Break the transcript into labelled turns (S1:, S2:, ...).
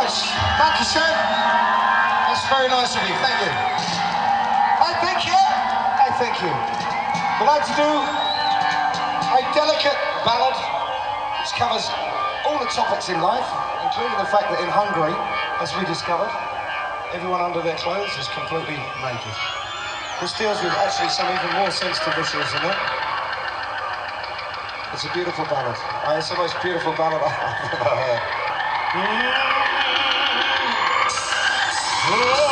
S1: much. Thank you, sir. That's very nice of you. Thank you. I thank you. I thank you. We'd like to do a delicate ballad which covers all the topics in life, including the fact that in Hungary, as we discovered, everyone under their clothes is completely naked. This deals with actually some even more sensitive issues than that. It's a beautiful ballad. It's the most beautiful ballad I've ever heard.